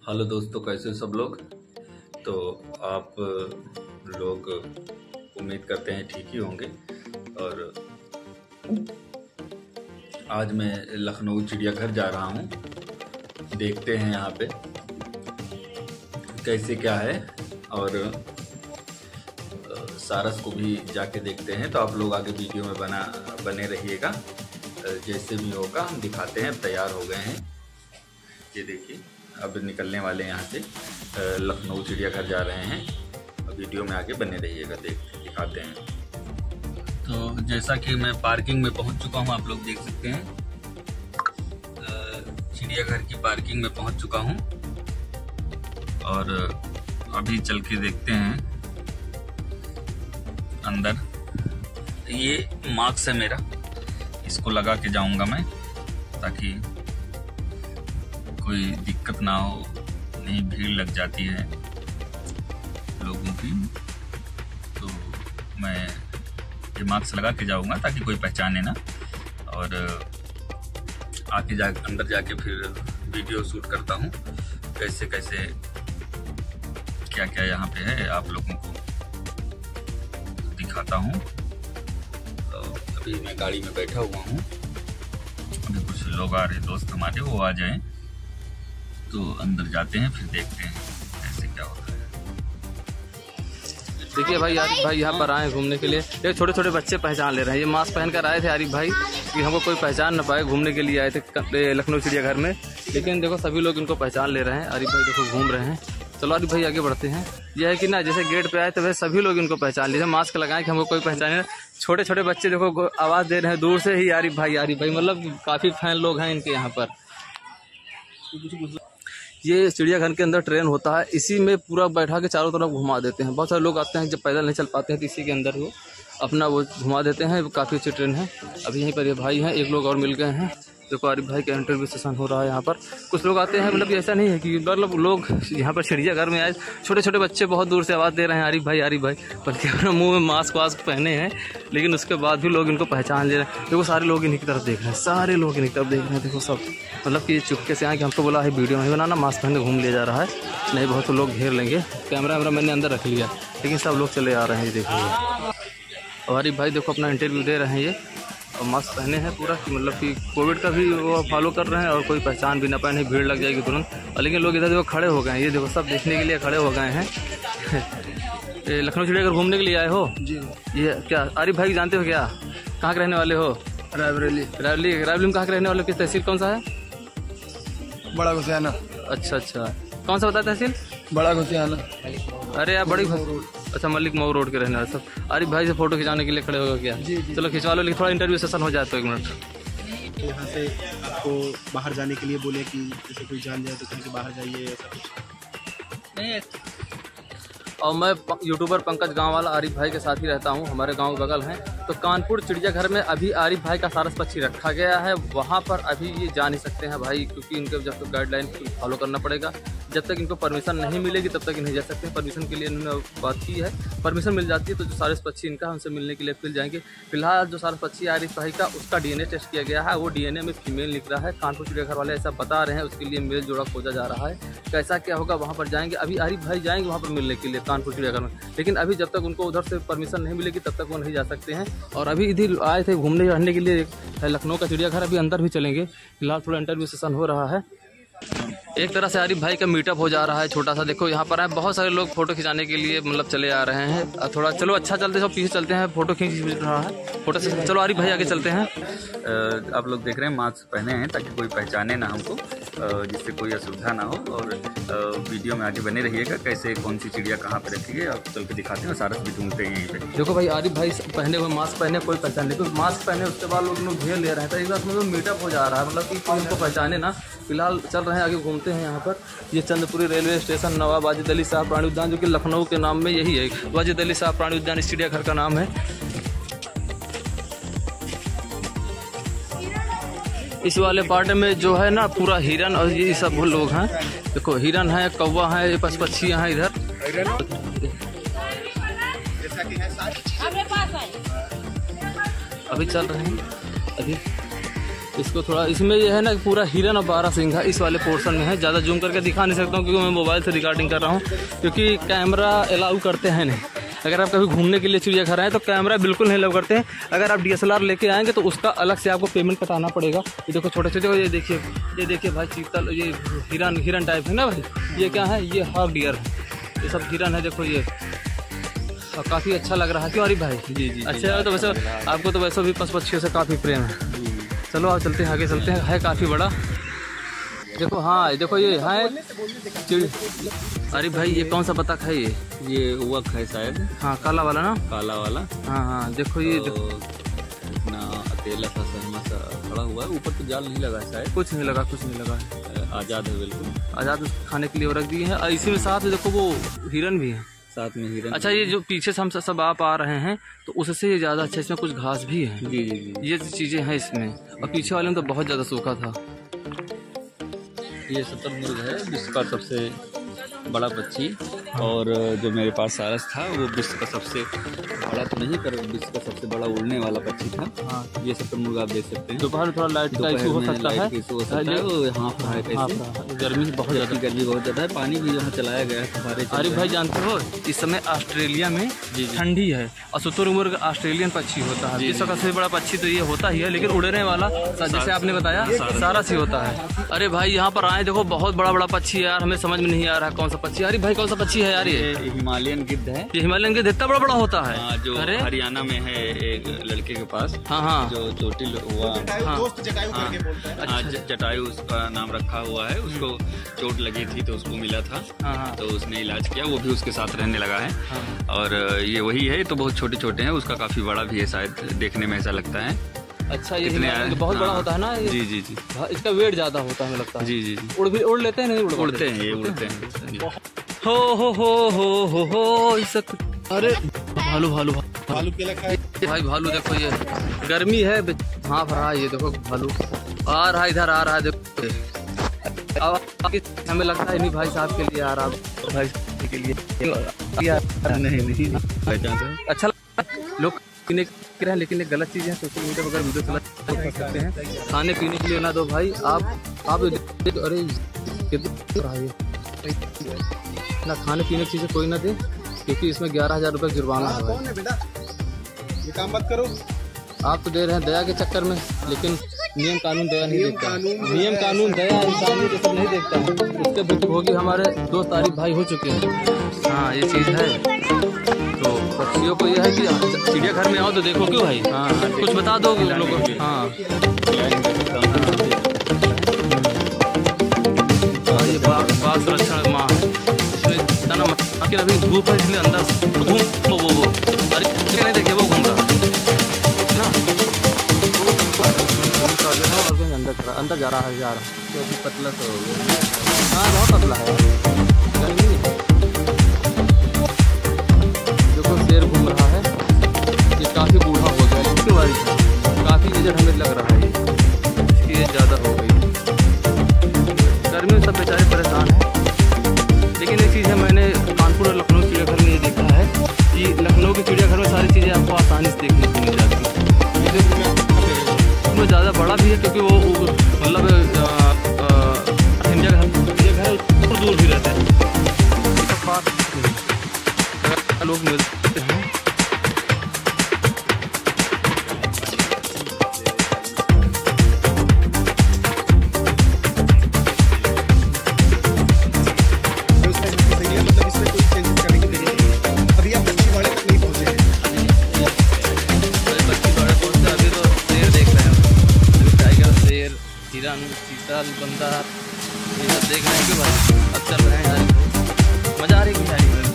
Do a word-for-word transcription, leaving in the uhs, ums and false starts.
Hello दोस्तों, कैसे सब लोग। तो आप लोग उम्मीद करते हैं ठीक ही होंगे। और आज मैं लखनऊ चिड़ियाघर जा रहा हूँ। देखते हैं यहाँ पे कैसे क्या है, और सारस को भी जाके देखते हैं। तो आप लोग आगे वीडियो में बना बने रहिएगा। जैसे भी होगा हम दिखाते हैं। अब तैयार हो गए हैं, ये देखिए अब निकलने वाले हैं यहाँ से। लखनऊ चिड़ियाघर जा रहे हैं। वीडियो में आगे बने रहिएगा, देख दिखाते हैं। तो जैसा कि मैं पार्किंग में पहुँच चुका हूँ, आप लोग देख सकते हैं। चिड़ियाघर की पार्किंग में पहुँच चुका हूँ और अभी चल के देखते हैं अंदर। ये मास्क है मेरा, इसको लगा के जाऊंगा मैं ताकि कोई दिक्कत ना हो। नहीं भीड़ लग जाती है लोगों की, तो मैं ये मास्क लगा के जाऊंगा ताकि कोई पहचाने ना। और आके जा अंदर जाके फिर वीडियो शूट करता हूँ कैसे कैसे क्या क्या यहाँ पे है, आप लोगों को दिखाता हूँ। तो अभी मैं गाड़ी में बैठा हुआ हूँ। अभी कुछ लोग आ रहे दोस्त हमारे, वो आ जाएं तो अंदर जाते हैं, फिर देखते हैं कैसे क्या होता है। देखिए भाई, आरिफ भाई यहाँ पर आए घूमने के लिए। ये छोटे छोटे बच्चे पहचान ले रहे हैं। ये मास्क पहन कर आए थे आरिफ भाई कि हमको कोई पहचान न पाए। घूमने के लिए आए थे लखनऊ चिड़ियाघर में, लेकिन देखो सभी लोग इनको पहचान ले रहे हैं। आरिफ भाई देखो घूम रहे हैं। चलो आरिफ भाई आगे बढ़ते हैं। यह है कि ना, जैसे गेट पे आए तो वैसे सभी लोग इनको पहचान लिए। मास्क लगाए कि हमको कोई पहचाने। छोटे छोटे बच्चे देखो आवाज़ दे रहे हैं दूर से ही, आरिफ भाई आरिफ भाई। मतलब काफ़ी फैन लोग हैं इनके यहाँ पर। ये चिड़ियाघर के अंदर ट्रेन होता है, इसी में पूरा बैठा के चारों तरफ घुमा देते हैं। बहुत सारे लोग आते हैं जब पैदल नहीं चल पाते हैं तो इसी के अंदर वो अपना वो घुमा देते हैं। काफ़ी अच्छी ट्रेन है। अभी यहीं पर ये भाई हैं, एक लोग और मिल गए हैं। देखो आरिफ भाई का इंटरव्यू सेशन हो रहा है यहाँ पर। कुछ लोग आते हैं, मतलब ऐसा नहीं है कि मतलब लोग यहाँ पर चिड़ियाघर में आए। छोटे छोटे बच्चे बहुत दूर से आवाज़ दे रहे हैं आरिफ भाई आरिफ भाई, बल्कि अपना मुँह में मास्क वास्क पहने हैं, लेकिन उसके बाद भी लोग इनको पहचान ले रहे हैं। देखो सारे लोग इन्हीं की तरफ देख रहे हैं, सारे लोग इन्हीं की तरफ देख रहे हैं। देखो सब, मतलब कि चुपके से आए कि हमको बोला है वीडियो नहीं बनाना, मास्क पहन घूम लिया जा रहा है। नहीं बहुत तो लोग घेर लेंगे। कैमरा वैमरा मैंने अंदर रख लिया, लेकिन सब लोग चले आ रहे हैं। ये देखिए और आरिफ भाई देखो अपना इंटरव्यू दे रहे हैं ये, और मास्क पहने हैं पूरा कि मतलब कि कोविड का भी वो फॉलो कर रहे हैं। और कोई पहचान भी ना पाए, नहीं भीड़ लग जाएगी तुरंत। लेकिन लोग इधर देखो खड़े हो गए हैं। ये देखो सब देखने के लिए खड़े हो गए हैं। लखनऊ चिड़ियाघर घूमने के लिए आए हो जी? ये क्या आरिफ भाई जानते हो क्या? कहाँ के रहने वाले हो? रायबरेली। रायबरेली रायबरेली में कहाँ के रहने वाले? किस तहसील कौन सा है? बड़ा घुसियाना। अच्छा अच्छा, कौन सा बताया तहसील? बड़ा घुसियाना। अरे यार बड़ी, अच्छा मलिक मऊ रोड के रहने वाले सब। आरिफ भाई से फोटो खिंचाने के लिए खड़े हो गए क्या? जी, जी। चलो खिंचवा लो, लेकिन थोड़ा इंटरव्यू सेशन हो जाए तो एक मिनट। तो यहाँ से आपको बाहर जाने के लिए बोले कि जैसे कोई जान जाए तो कहीं से बाहर जाइए, ऐसा कुछ नहीं? और मैं यूट्यूबर पंकज गांव वाला आरिफ भाई के साथ ही रहता हूं। हमारे गांव के बगल हैं। तो कानपुर चिड़ियाघर में अभी आरिफ भाई का सारस पक्षी रखा गया है। वहां पर अभी ये जा नहीं सकते हैं भाई, क्योंकि इनके जब तक गाइडलाइन फॉलो करना पड़ेगा। जब तक इनको परमिशन नहीं मिलेगी तब तक नहीं जा सकते। परमिशन के लिए इन्होंने बात की है। परमिशन मिल जाती है तो जो सारस पक्षी इनका उनसे मिलने के लिए फिर जाएंगे। फिलहाल जो सारस पक्षी आरिफ भाई का, उसका डीएनए टेस्ट किया गया है। वो डीएनए में फीमेल निकला है। कानपुर चिड़ियाघर वाले ऐसा बता रहे हैं। उसके लिए मेल जोड़ा खोजा जा रहा है। कैसा क्या होगा वहाँ पर जाएंगे। अभी आरिफ भाई जाएंगे वहाँ पर मिलने के लिए कानपुर चिड़ियाघर में, लेकिन अभी जब तक उनको उधर से परमिशन नहीं मिलेगी तब तक वो नहीं जा सकते हैं। और अभी इधर आए थे घूमने रहने के लिए लखनऊ का चिड़ियाघर। अभी अंदर भी चलेंगे। फिलहाल थोड़ा इंटरव्यू सेशन हो रहा है। एक तरह से आरिफ भाई का मीटअप हो जा रहा है छोटा सा। देखो यहाँ पर आए बहुत सारे लोग फोटो खिंचाने के लिए मतलब चले आ रहे हैं। थोड़ा चलो अच्छा चलते सब पीछे चलते हैं, फोटो खींच रहा है फोटो से। चलो आरिफ भाई आगे चलते हैं। आप लोग देख रहे हैं मास्क पहने हैं ताकि कोई पहचाने ना हमको, जिससे कोई असुविधा ना हो। और वीडियो में आगे बने रहिएगा कैसे कौन सी चिड़िया कहाँ पे रखी है, आप चल के दिखाते हैं। सारस भी ढूंढते हैं यहीं पे। देखो भाई आरिफ भाई पहने हुए मास्क पहने, कोई पहचान नहीं। तो मास्क पहने उसके बाद लोग लोग घेर ले रहे हैं। तो एक बार में मीटअप हो जा रहा है, मतलब कि कोई उनको पहचाने ना। फिलहाल चल रहे हैं आगे, घूमते हैं यहाँ पर। ये चंद्रपुरी रेलवे स्टेशन, नवाब वाजिद अली शाह प्राणी उद्यान, जो कि लखनऊ के नाम में यही है। वाजिद अली शाह प्राणी उद्यान इस चिड़ियाघर का नाम है। इस वाले पार्ट में जो है ना पूरा हिरन और ये सब लोग हैं। देखो हिरन है, कौवा है, ये पस पक्षियाँ हैं इधर। अभी चल रहे हैं। अभी इसको थोड़ा, इसमें ये है ना पूरा हिरन और बारह सिंघा इस वाले पोर्शन में है। ज़्यादा जूम करके दिखा नहीं सकता हूँ क्योंकि मैं मोबाइल से रिकॉर्डिंग कर रहा हूँ, क्योंकि कैमरा अलाउ करते हैं नहीं। अगर आप कभी घूमने के लिए चिड़ियाघर आए तो कैमरा बिल्कुल नहीं अलाउ करते हैं। अगर आप डी एस एल आर लेके आएंगे तो उसका अलग से आपको पेमेंट कटाना पड़ेगा। ये देखो छोटे छोटे, ये देखिए, ये देखिए भाई चीतल, ये हिरन हिरन टाइप है ना भाई। ये क्या है, ये हॉग डियर है, ये सब हिरन है। देखो ये काफ़ी अच्छा लग रहा है, क्यों अरिफ भाई? जी जी अच्छा है। तो वैसे आपको तो वैसे भी पशु पक्षियों से काफ़ी प्रेम है। चलो आप चलते हैं, आगे चलते हैं। है काफ़ी बड़ा, देखो। हाँ देखो ये है चिड़ी। अरे भाई ये कौन सा बतख है? ये ये उवक है शायद। हाँ काला वाला ना, काला वाला। हाँ हाँ देखो ये तो इतना अकेला सा सहमा सा खड़ा हुआ है। ऊपर तो जाल नहीं लगा शायद। कुछ नहीं लगा, कुछ नहीं लगा, आज़ाद है बिल्कुल। आज़ाद खाने के लिए रख दिए हैं। इसी में साथ देखो वो हिरन भी है, साथ में हिरन। अच्छा ये जो पीछे से हम सब आप आ रहे हैं तो उससे ये ज़्यादा अच्छा, इसमें कुछ घास भी है। जी जी जी, ये चीज़ें हैं इसमें। और पीछे वाले में तो बहुत ज़्यादा सूखा था। ये शतुरमुर्ग है, विश्व का सबसे बड़ा पक्षी। और जो मेरे पास सारस था वो विश्व का सबसे बड़ा तो नहीं, पर विश्व का सबसे बड़ा उड़ने वाला पक्षी था। हाँ ये शतुरमुर्ग आप देख सकते हैं। दोपहर थोड़ा लाइट का इशू हो सकता है, गर्मी बहुत ज़्यादा, गर्मी बहुत ज़्यादा है। पानी भी यहाँ चलाया गया है हमारे। अरे भाई जानते हो इस समय ऑस्ट्रेलिया में ठंडी है और शुतुरमुर्ग ऑस्ट्रेलियन पक्षी होता है। विश्व का सबसे बड़ा पक्षी तो ये होता ही है, लेकिन उड़ने वाला जैसे आपने बताया सारस ही होता है। अरे भाई यहाँ पर आए, देखो बहुत बड़ा बड़ा पक्षी है यार, हमें समझ में नहीं आ रहा कौन सा पक्षी। अरे भाई कौन सा पक्षी है यार? ये हिमालयन गिद्ध है। ये हिमालयन गिद्ध इतना बड़ा बड़ा होता है? हाँ, जो हरियाणा में है एक लड़के के पास। हाँ हाँ जो चोटिल हुआ, हाँ जटायु उसका नाम रखा हुआ है। उसको चोट लगी थी तो उसको मिला था। हाँ, तो उसने इलाज किया, वो भी उसके साथ रहने लगा है। हाँ, और ये वही है, तो बहुत छोटे छोटे हैं। उसका काफी बड़ा भी है शायद, देखने में ऐसा लगता है। अच्छा ये तो बहुत बड़ा होता है ना ये? जी जी जी, इसका वेट ज्यादा होता है हमें लगता है। जी जी जी, उड़ भी उड़ लेते हैं? नहीं उड़ उड़ते हैं, ये उड़ते हैं। हो हो हो हो हो हो इस। अरे भालू भालू भालू केला खाए भाई, भालू देखो ये गर्मी है, हाँ रहा है। ये देखो भालू आ रहा है, इधर आ रहा है। देखो हमें लगता है नहीं भाई साहब के लिए आ रहा, भाई के लिए नहीं नहीं अच्छा लोग पीने के रहे हैं, लेकिन ये गलत चीज़ है। सोशल मीडिया वगैरह वीडियो चला सकते हैं। खाने पीने के लिए ना दो भाई आप आप अरे कितना ना खाने पीने की चीज़ें कोई ना दे, क्योंकि इसमें ग्यारह हज़ार रुपये जुर्माना है भाई। बेटा ये काम मत करो। आप तो दे रहे हैं दया के चक्कर में, लेकिन नियम कानून दया नहीं देखता। नियम कानून दया इंसानियत ये सब नहीं देखता है। उसके बुजुर्ग होगी हमारे दोस्त आरिफ भाई हो चुके हैं। हाँ ये चीज़ है। तो पक्षियों को यह है कि चिड़ियाघर में आओ तो देखो क्यों भाई। हाँ कुछ बता दो लोगों को। हाँ ये बाघ संरक्षण माह इसमें ना, लेकिन अभी धूप है इसलिए अंदर घूम वो वो अरे नहीं देखिए वो घूम रहा ना, अंदर अंदर जा रहा है जा रहा है। तो पतला तो हो गया। हाँ बहुत पतला है, गर्मी है। देखो शेर घूम रहा है, ये काफ़ी बूढ़ा हो गया, इसकी बारिश काफ़ी एजड हमें लग रहा है। ये इसकी एज ज़्यादा हो गई, गर्मी में सब बेचारे परेशान हैं। लेकिन एक चीज़ है, मैंने कानपुर और लखनऊ चिड़ियाघर में ये देखा है कि लखनऊ के चिड़ियाघर में सारी चीज़ें आपको आसानी से देखने को मिल जाती हैं। उसमें ज़्यादा बड़ा भी है क्योंकि वो मतलब इंडिया का चिड़ियाघर दूर दूर भी रहते हैं, लोग मिलते हैं। हिरन, चीतल, बंदर ये सब देख रहे हैं क्यों भाई? अब चल रहे हैं, मज़ा आ रही है।